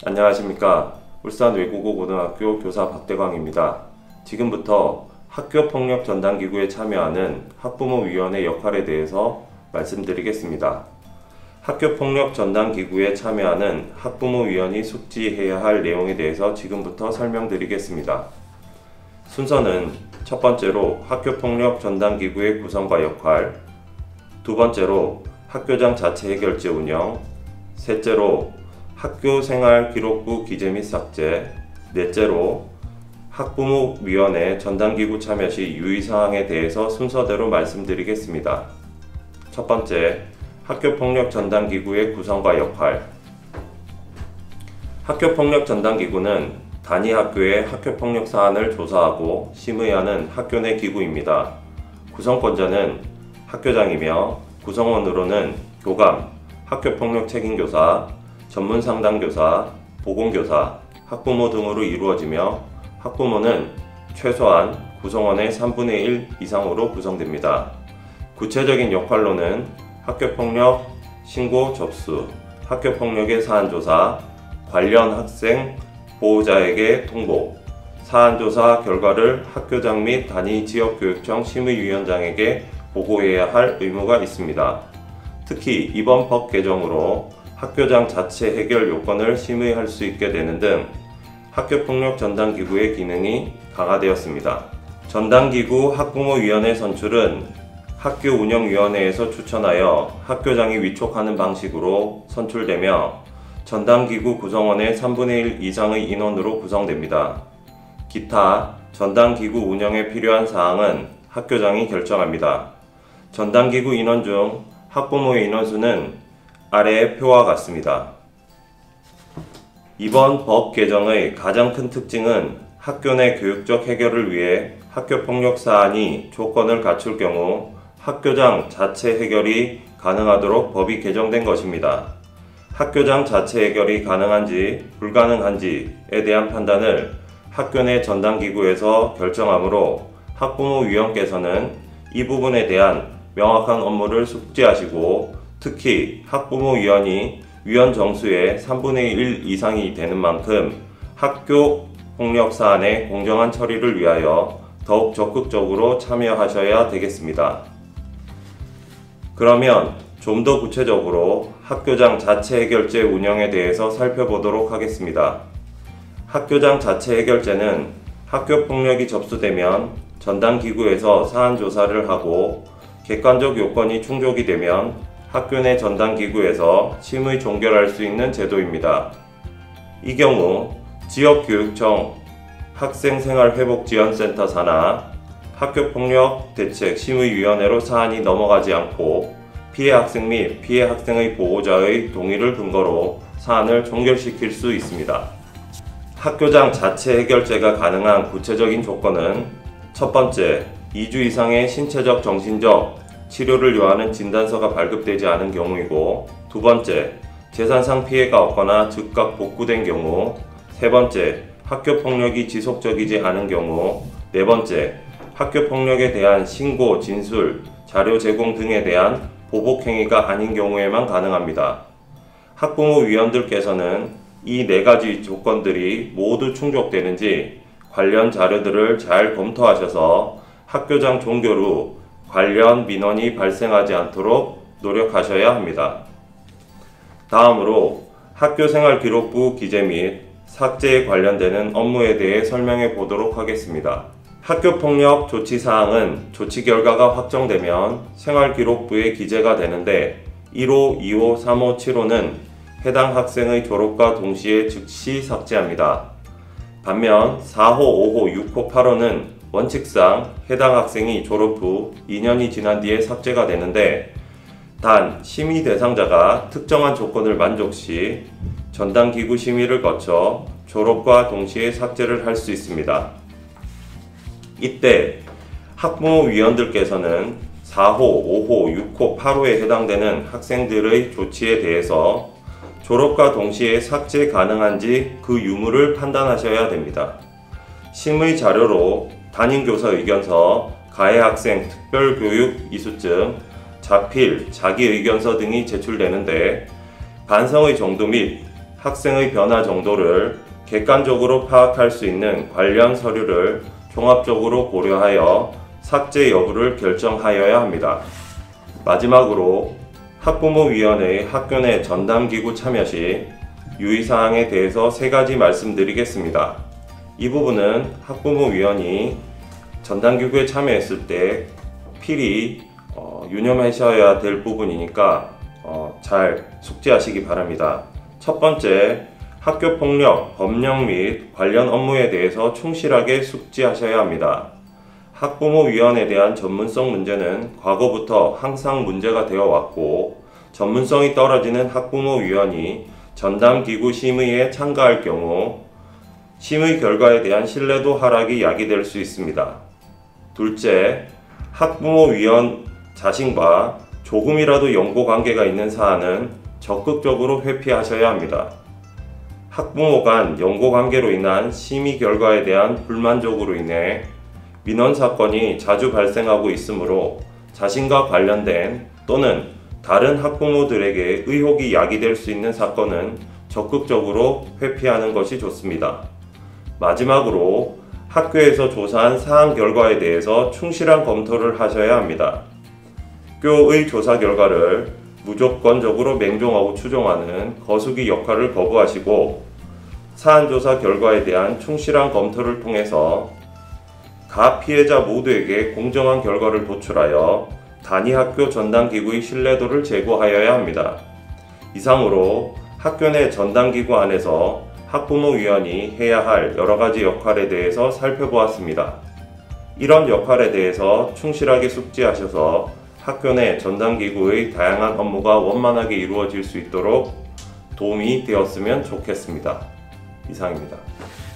안녕하십니까. 울산 외국어 고등학교 교사 박대광입니다. 지금부터 학교폭력 전담기구에 참여하는 학부모위원회 역할에 대해서 말씀드리겠습니다. 학교폭력 전담기구에 참여하는 학부모위원이 숙지해야 할 내용에 대해서 지금부터 설명드리겠습니다. 순서는 첫 번째로 학교폭력 전담기구의 구성과 역할, 두 번째로 학교장 자체 해결제 운영, 셋째로 학교생활기록부 기재 및 삭제, 넷째로 학부모위원회 전담기구 참여 시 유의사항에 대해서 순서대로 말씀드리겠습니다. 첫 번째, 학교폭력 전담기구의 구성과 역할. 학교폭력 전담기구는 단위 학교의 학교폭력 사안을 조사하고 심의하는 학교 내 기구입니다. 구성권자는 학교장이며 구성원으로는 교감, 학교폭력 책임교사, 전문상담교사, 보건교사, 학부모 등으로 이루어지며 학부모는 최소한 구성원의 3분의 1 이상으로 구성됩니다. 구체적인 역할로는 학교폭력 신고 접수, 학교폭력의 사안조사, 관련 학생, 보호자에게 통보, 사안조사 결과를 학교장 및 단위 지역교육청 심의위원장에게 보고해야 할 의무가 있습니다. 특히 이번 법 개정으로 학교장 자체 해결 요건을 심의할 수 있게 되는 등 학교폭력 전담기구의 기능이 강화되었습니다. 전담기구 학부모위원회 선출은 학교운영위원회에서 추천하여 학교장이 위촉하는 방식으로 선출되며 전담기구 구성원의 3분의 1 이상의 인원으로 구성됩니다. 기타 전담기구 운영에 필요한 사항은 학교장이 결정합니다. 전담기구 인원 중 학부모의 인원수는 아래의 표와 같습니다. 이번 법 개정의 가장 큰 특징은 학교 내 교육적 해결을 위해 학교폭력 사안이 조건을 갖출 경우 학교장 자체 해결이 가능하도록 법이 개정된 것입니다. 학교장 자체 해결이 가능한지 불가능한지에 대한 판단을 학교 내 전담기구에서 결정하므로 학부모위원께서는 이 부분에 대한 명확한 업무를 숙지하시고 특히 학부모위원이 위원 정수의 3분의 1 이상이 되는 만큼 학교 폭력 사안의 공정한 처리를 위하여 더욱 적극적으로 참여하셔야 되겠습니다. 그러면 좀 더 구체적으로 학교장 자체 해결제 운영에 대해서 살펴보도록 하겠습니다. 학교장 자체 해결제는 학교 폭력이 접수되면 전담기구에서 사안 조사를 하고 객관적 요건이 충족이 되면 학교 내 전담기구에서 심의 종결할 수 있는 제도입니다. 이 경우 지역교육청 학생생활회복지원센터 산하 학교폭력 대책 심의위원회로 사안이 넘어가지 않고 피해 학생 및 피해 학생의 보호자의 동의를 근거로 사안을 종결시킬 수 있습니다. 학교장 자체 해결제가 가능한 구체적인 조건은 첫 번째, 2주 이상의 신체적, 정신적 치료를 요하는 진단서가 발급되지 않은 경우이고, 두 번째, 재산상 피해가 없거나 즉각 복구된 경우, 세 번째, 학교폭력이 지속적이지 않은 경우, 네 번째, 학교폭력에 대한 신고, 진술, 자료 제공 등에 대한 보복행위가 아닌 경우에만 가능합니다. 학부모위원들께서는 이 네 가지 조건들이 모두 충족되는지 관련 자료들을 잘 검토하셔서 학교장 종결 후 관련 민원이 발생하지 않도록 노력하셔야 합니다. 다음으로 학교생활기록부 기재 및 삭제에 관련되는 업무에 대해 설명해 보도록 하겠습니다. 학교폭력 조치사항은 조치 결과가 확정되면 생활기록부에 기재가 되는데 1호, 2호, 3호, 7호는 해당 학생의 졸업과 동시에 즉시 삭제합니다. 반면 4호, 5호, 6호, 8호는 원칙상 해당 학생이 졸업 후 2년이 지난 뒤에 삭제가 되는데 단 심의 대상자가 특정한 조건을 만족 시 전담기구 심의를 거쳐 졸업과 동시에 삭제를 할 수 있습니다. 이때 학부모위원들께서는 4호, 5호, 6호, 8호에 해당되는 학생들의 조치에 대해서 졸업과 동시에 삭제 가능한지 그 유무를 판단하셔야 됩니다. 심의 자료로 담임교사 의견서, 가해학생 특별교육 이수증, 자필, 자기의견서 등이 제출되는데 반성의 정도 및 학생의 변화 정도를 객관적으로 파악할 수 있는 관련 서류를 종합적으로 고려하여 삭제 여부를 결정하여야 합니다. 마지막으로 학부모위원회의 학교 내 전담기구 참여 시 유의사항에 대해서 3가지 말씀드리겠습니다. 이 부분은 학부모위원이 전담기구에 참여했을 때 필히 유념하셔야 될 부분이니까 잘 숙지하시기 바랍니다. 첫 번째, 학교폭력, 법령 및 관련 업무에 대해서 충실하게 숙지하셔야 합니다. 학부모위원회에 대한 전문성 문제는 과거부터 항상 문제가 되어 왔고, 전문성이 떨어지는 학부모위원이 전담기구 심의에 참가할 경우 심의 결과에 대한 신뢰도 하락이 야기될 수 있습니다. 둘째, 학부모위원 자신과 조금이라도 연고관계가 있는 사안은 적극적으로 회피하셔야 합니다. 학부모 간 연고관계로 인한 심의 결과에 대한 불만족으로 인해 민원 사건이 자주 발생하고 있으므로 자신과 관련된 또는 다른 학부모들에게 의혹이 야기될 수 있는 사건은 적극적으로 회피하는 것이 좋습니다. 마지막으로 학교에서 조사한 사안 결과에 대해서 충실한 검토를 하셔야 합니다. 학교의 조사 결과를 무조건적으로 맹종하고 추종하는 거수기 역할을 거부하시고 사안 조사 결과에 대한 충실한 검토를 통해서 각 피해자 모두에게 공정한 결과를 도출하여 단위 학교 전담기구의 신뢰도를 제고하여야 합니다. 이상으로 학교 내 전담기구 안에서 학부모위원이 해야 할 여러가지 역할에 대해서 살펴보았습니다. 이런 역할에 대해서 충실하게 숙지하셔서 학교 내 전담기구의 다양한 업무가 원만하게 이루어질 수 있도록 도움이 되었으면 좋겠습니다. 이상입니다.